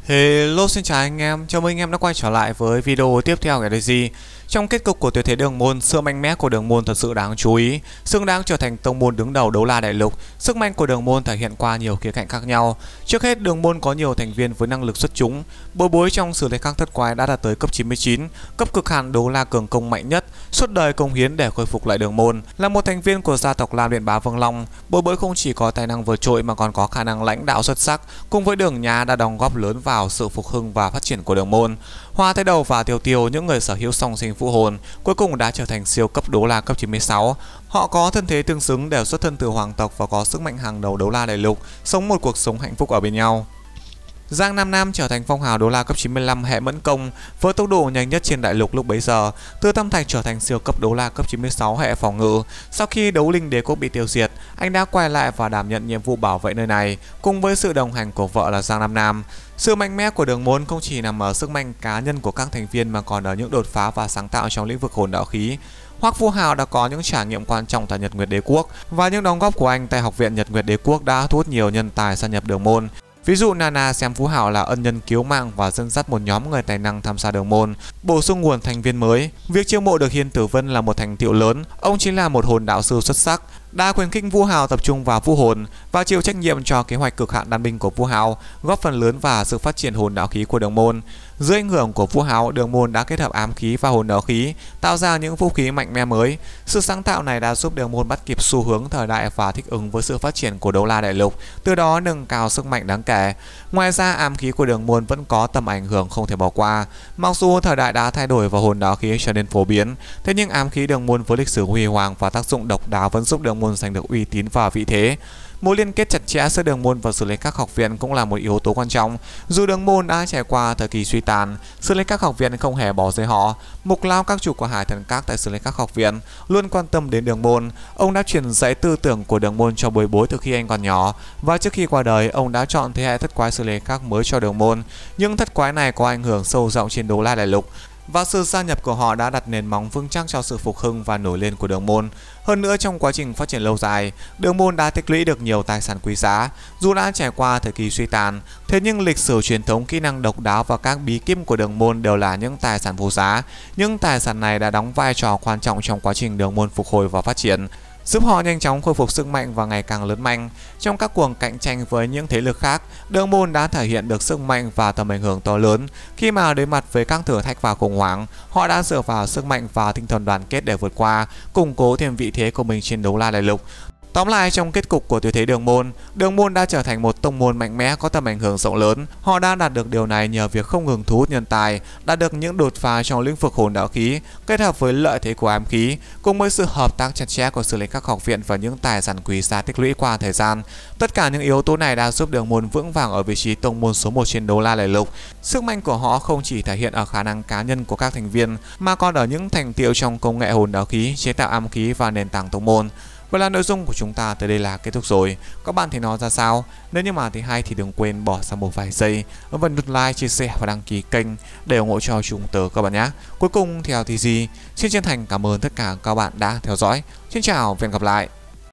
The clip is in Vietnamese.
Hello, xin chào anh em, chào mừng anh em đã quay trở lại với video tiếp theo của Daisy. Trong kết cục của tuyệt thế đường môn, sự mạnh mẽ của đường môn thật sự đáng chú ý, xứng đáng trở thành tông môn đứng đầu đấu la đại lục. Sức mạnh của đường môn thể hiện qua nhiều khía cạnh khác nhau. Trước hết, đường môn có nhiều thành viên với năng lực xuất chúng. Bối bối trong xử lý các thất quái đã đạt tới cấp 99, cấp cực hạn đấu la cường công mạnh nhất, suốt đời công hiến để khôi phục lại đường môn. Là một thành viên của gia tộc Lam Điện Bá Vương Long, bối bối không chỉ có tài năng vượt trội mà còn có khả năng lãnh đạo xuất sắc, cùng với Đường Nhá đã đóng góp lớn vào sự phục hưng và phát triển của đường môn. Hoa Thái Đầu và Tiêu Tiêu, những người sở hữu song sinh vũ hồn, cuối cùng đã trở thành siêu cấp đấu la cấp 96. Họ có thân thế tương xứng, đều xuất thân từ hoàng tộc và có sức mạnh hàng đầu đấu la đại lục, sống một cuộc sống hạnh phúc ở bên nhau. Giang Nam Nam trở thành phong hào đấu la cấp 95 hệ mẫn công với tốc độ nhanh nhất trên đại lục lúc bấy giờ. Từ Tâm Thạch trở thành siêu cấp đấu la cấp 96 hệ phòng ngự. Sau khi đấu linh đế quốc bị tiêu diệt, anh đã quay lại và đảm nhận nhiệm vụ bảo vệ nơi này, cùng với sự đồng hành của vợ là Giang Nam Nam. Sự mạnh mẽ của đường môn không chỉ nằm ở sức mạnh cá nhân của các thành viên mà còn ở những đột phá và sáng tạo trong lĩnh vực hồn đạo khí. Hoắc Vũ Hào đã có những trải nghiệm quan trọng tại Nhật Nguyệt Đế Quốc, và những đóng góp của anh tại Học viện Nhật Nguyệt Đế Quốc đã thu hút nhiều nhân tài gia nhập đường môn. Ví dụ Nana xem Vũ Hào là ân nhân cứu mạng và dẫn dắt một nhóm người tài năng tham gia đường môn, bổ sung nguồn thành viên mới. Việc chiêu mộ được Hiên Tử Vân là một thành tựu lớn, ông chính là một hồn đạo sư xuất sắc, đã khuyến khích Vũ Hào tập trung vào vũ hồn và chịu trách nhiệm cho kế hoạch cực hạn đan binh của Vũ Hào, góp phần lớn vào sự phát triển hồn đạo khí của đường môn. Dưới ảnh hưởng của Vũ Hào, đường môn đã kết hợp ám khí và hồn đạo khí, tạo ra những vũ khí mạnh mẽ mới. Sự sáng tạo này đã giúp đường môn bắt kịp xu hướng thời đại và thích ứng với sự phát triển của đấu la đại lục, từ đó nâng cao sức mạnh đáng kể. Ngoài ra, ám khí của đường môn vẫn có tầm ảnh hưởng không thể bỏ qua. Mặc dù thời đại đã thay đổi và hồn đạo khí trở nên phổ biến, thế nhưng ám khí đường môn với lịch sử huy hoàng và tác dụng độc đáo vẫn giúp đường môn giành được uy tín và vị thế. Mối liên kết chặt chẽ giữa đường môn và Sử Lai Khắc học viện cũng là một yếu tố quan trọng. Dù đường môn đã trải qua thời kỳ suy tàn, Sử Lai Khắc học viện không hề bỏ rơi họ. Mục Lao, các chủ của Hải Thần Các tại Sử Lai Khắc học viện, luôn quan tâm đến đường môn. Ông đã truyền dạy tư tưởng của đường môn cho bối bối từ khi anh còn nhỏ, và trước khi qua đời, ông đã chọn thế hệ thất quái Sử Lai Khắc mới cho đường môn. Những thất quái này có ảnh hưởng sâu rộng trên đấu la đại lục, và sự gia nhập của họ đã đặt nền móng vững chắc cho sự phục hưng và nổi lên của đường môn. Hơn nữa, trong quá trình phát triển lâu dài, đường môn đã tích lũy được nhiều tài sản quý giá. Dù đã trải qua thời kỳ suy tàn, thế nhưng lịch sử truyền thống, kỹ năng độc đáo và các bí kíp của đường môn đều là những tài sản vô giá. Những tài sản này đã đóng vai trò quan trọng trong quá trình đường môn phục hồi và phát triển, giúp họ nhanh chóng khôi phục sức mạnh và ngày càng lớn mạnh. Trong các cuộc cạnh tranh với những thế lực khác, đường môn đã thể hiện được sức mạnh và tầm ảnh hưởng to lớn. Khi mà đối mặt với các thử thách và khủng hoảng, họ đã dựa vào sức mạnh và tinh thần đoàn kết để vượt qua, củng cố thêm vị thế của mình trên đấu la đại lục. Tóm lại, trong kết cục của tuyệt thế đường môn đã trở thành một tông môn mạnh mẽ có tầm ảnh hưởng rộng lớn. Họ đã đạt được điều này nhờ việc không ngừng thu hút nhân tài, đạt được những đột phá trong lĩnh vực hồn đạo khí, kết hợp với lợi thế của ám khí, cùng với sự hợp tác chặt chẽ của Sử Lai Khắc học viện và những tài sản quý giá tích lũy qua thời gian. Tất cả những yếu tố này đã giúp đường môn vững vàng ở vị trí tông môn số 1 trên đấu la đại lục. Sức mạnh của họ không chỉ thể hiện ở khả năng cá nhân của các thành viên, mà còn ở những thành tựu trong công nghệ hồn đạo khí, chế tạo ám khí và nền tảng tông môn. Vậy là nội dung của chúng ta tới đây là kết thúc rồi. Các bạn thấy nó ra sao? Nếu như mà thấy hay thì đừng quên bỏ ra một vài giây và nút like, chia sẻ và đăng ký kênh để ủng hộ cho chúng tớ các bạn nhé. Cuối cùng theo thì gì? Xin chân thành cảm ơn tất cả các bạn đã theo dõi. Xin chào và hẹn gặp lại.